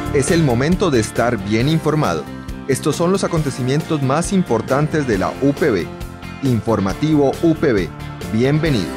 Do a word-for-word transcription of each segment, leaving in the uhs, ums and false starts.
Es el momento de estar bien informado. Estos son los acontecimientos más importantes de la U P B. Informativo U P B. Bienvenidos.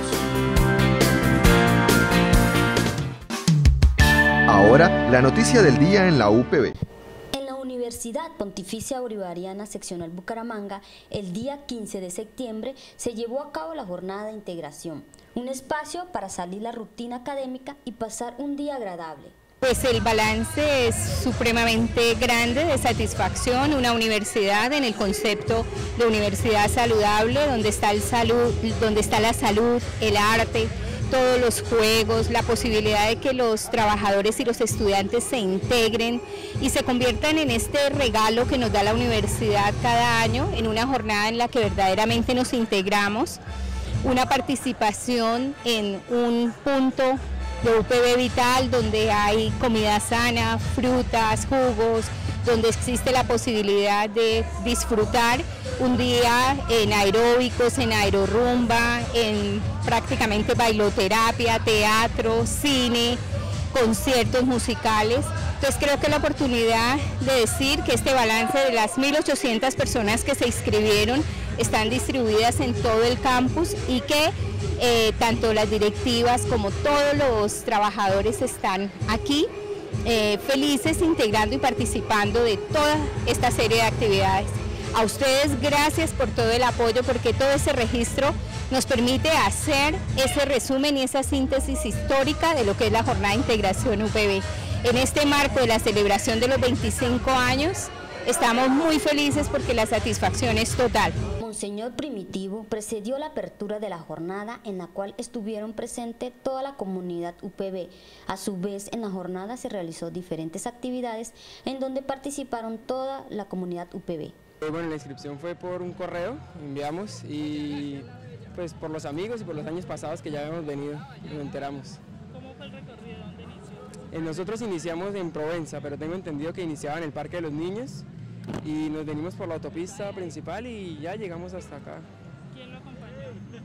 Ahora, la noticia del día en la U P B. En la Universidad Pontificia Bolivariana Seccional Bucaramanga, el día quince de septiembre, se llevó a cabo la jornada de integración, un espacio para salir de la rutina académica y pasar un día agradable. Pues el balance es supremamente grande de satisfacción, una universidad en el concepto de universidad saludable, donde está, el salud, donde está la salud, el arte, todos los juegos, la posibilidad de que los trabajadores y los estudiantes se integren y se conviertan en este regalo que nos da la universidad cada año, en una jornada en la que verdaderamente nos integramos, una participación en un punto de U P B Vital, donde hay comida sana, frutas, jugos, donde existe la posibilidad de disfrutar un día en aeróbicos, en aerorumba, en prácticamente bailoterapia, teatro, cine, conciertos musicales. Entonces creo que la oportunidad de decir que este balance de las mil ochocientas personas que se inscribieron están distribuidas en todo el campus y que eh, tanto las directivas como todos los trabajadores están aquí eh, felices integrando y participando de toda esta serie de actividades. A ustedes gracias por todo el apoyo, porque todo ese registro nos permite hacer ese resumen y esa síntesis histórica de lo que es la jornada de integración U P B. En este marco de la celebración de los veinticinco años, estamos muy felices porque la satisfacción es total. Monseñor Primitivo precedió la apertura de la jornada, en la cual estuvieron presentes toda la comunidad U P B. A su vez, en la jornada se realizó diferentes actividades en donde participaron toda la comunidad U P B. Bueno, la inscripción fue por un correo, enviamos y pues por los amigos y por los años pasados que ya habíamos venido, nos enteramos. ¿Cómo fue el recorrido? ¿Dónde inició? Eh, nosotros iniciamos en Provenza, pero tengo entendido que iniciaba en el Parque de los Niños y nos venimos por la autopista principal y ya llegamos hasta acá. ¿Quién lo acompañó?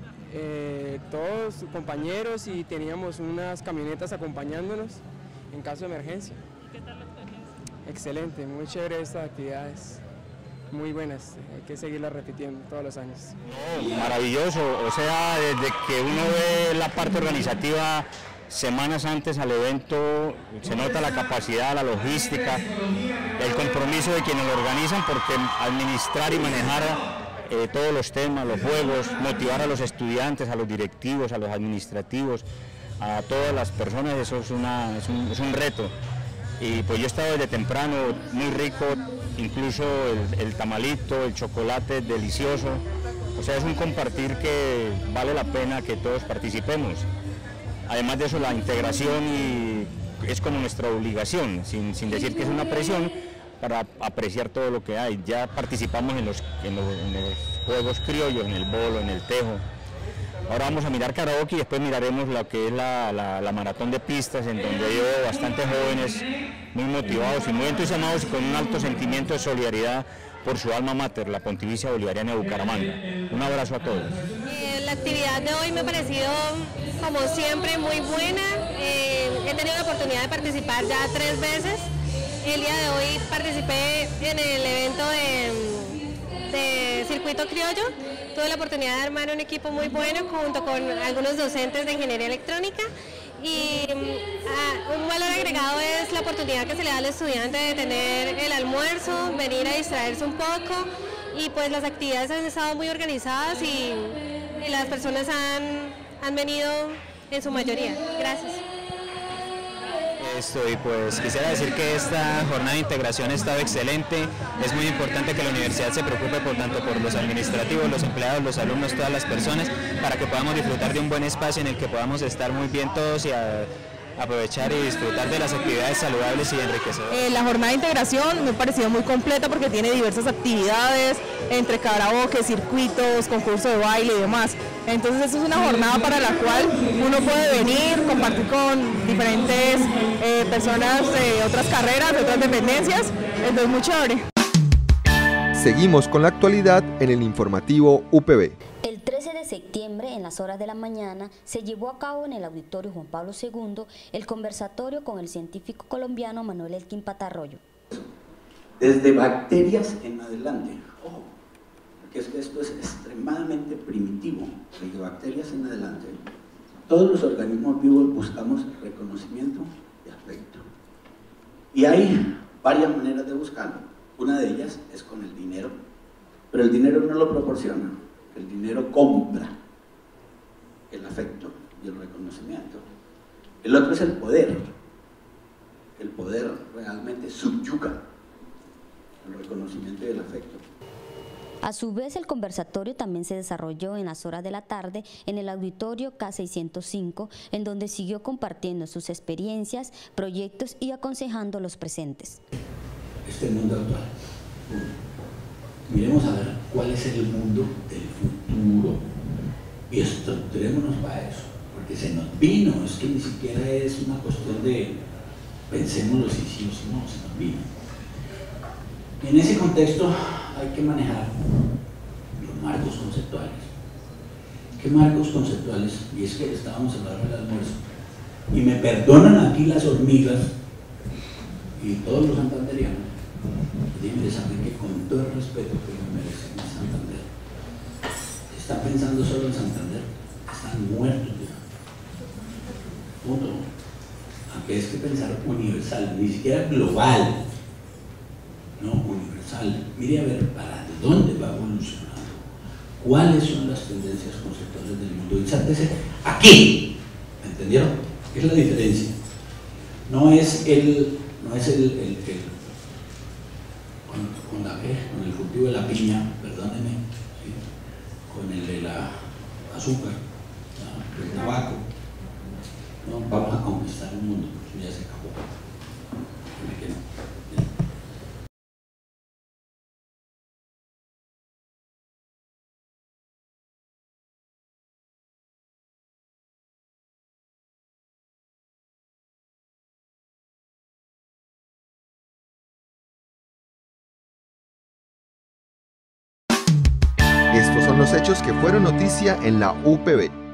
Eh, todos sus compañeros y teníamos unas camionetas acompañándonos en caso de emergencia. ¿Y qué tal la experiencia? Excelente, muy chévere estas actividades. Muy buenas, hay que seguirlas repitiendo todos los años. No, maravilloso, o sea, desde que uno ve la parte organizativa semanas antes al evento, se nota la capacidad, la logística, el compromiso de quienes lo organizan, porque administrar y manejar eh, todos los temas, los juegos, motivar a los estudiantes, a los directivos, a los administrativos, a todas las personas, eso es, una, es, un, es un reto. Y pues yo he estado desde temprano, muy rico, incluso el, el tamalito, el chocolate delicioso, o sea, es un compartir que vale la pena que todos participemos. Además de eso, la integración y es como nuestra obligación, sin, sin decir que es una presión, para apreciar todo lo que hay. Ya participamos en los, en los, en los juegos criollos, en el bolo, en el tejo. Ahora vamos a mirar karaoke y después miraremos lo que es la, la, la maratón de pistas, en donde veo bastantes jóvenes muy motivados y muy entusiasmados y con un alto sentimiento de solidaridad por su alma mater, la Pontificia Bolivariana de Bucaramanga. Un abrazo a todos. Eh, la actividad de hoy me ha parecido, como siempre, muy buena. Eh, he tenido la oportunidad de participar ya tres veces. El día de hoy participé en el evento de, de Circuito Criollo. Tuve la oportunidad de armar un equipo muy bueno junto con algunos docentes de ingeniería electrónica y uh, un valor agregado es la oportunidad que se le da al estudiante de tener el almuerzo, venir a distraerse un poco y pues las actividades han estado muy organizadas y, y las personas han, han venido en su mayoría. Gracias. Esto, y pues quisiera decir que esta jornada de integración ha estado excelente. Es muy importante que la universidad se preocupe por tanto por los administrativos, los empleados, los alumnos, todas las personas, para que podamos disfrutar de un buen espacio en el que podamos estar muy bien todos y a, aprovechar y disfrutar de las actividades saludables y enriquecedoras. Eh, la jornada de integración me ha parecido muy completa porque tiene diversas actividades, entre karaoke, circuitos, concurso de baile y demás. Entonces esta es una jornada para la cual uno puede venir, compartir con diferentes eh, personas de otras carreras, de otras dependencias, entonces muy chévere. Seguimos con la actualidad en el informativo U P B. El trece de septiembre, en las horas de la mañana, se llevó a cabo en el Auditorio Juan Pablo segundo el conversatorio con el científico colombiano Manuel Elkin Patarroyo. Desde bacterias en adelante, ojo, porque es que esto es extremadamente primitivo, desde bacterias en adelante, todos los organismos vivos buscamos reconocimiento y afecto. Y hay varias maneras de buscarlo. Una de ellas es con el dinero, pero el dinero no lo proporciona, el dinero compra el afecto y el reconocimiento. El otro es el poder. El poder realmente subyuga el reconocimiento y el afecto. A su vez, el conversatorio también se desarrolló en las horas de la tarde en el auditorio K seiscientos cinco, en donde siguió compartiendo sus experiencias, proyectos y aconsejando a los presentes. Este mundo actual. Miremos a ver cuál es el mundo del futuro y estructurémonos para eso, porque se nos vino, es que ni siquiera es una cuestión de pensémoslo si sí o si no, se nos vino. En ese contexto hay que manejar los marcos conceptuales. ¿Qué marcos conceptuales? Y es que estábamos hablando del almuerzo. Y me perdonan aquí las hormigas y todos los santanderianos. Deben saber que con todo el respeto que me merecen en Santander, están pensando solo en Santander, están muertos ya. Punto. Aunque es que pensar universal, ni siquiera global. No, universal. Mire a ver para dónde va evolucionando, cuáles son las tendencias conceptuales del mundo. Insértese aquí, ¿entendieron? Es la diferencia. No es el, no es el, el, el con, con, la, con el cultivo de la piña, perdónenme, ¿sí? Con el de la azúcar, ¿no? El tabaco. No, vamos a conquistar el mundo, eso ya se acabó. Que no. Estos son los hechos que fueron noticia en la U P B.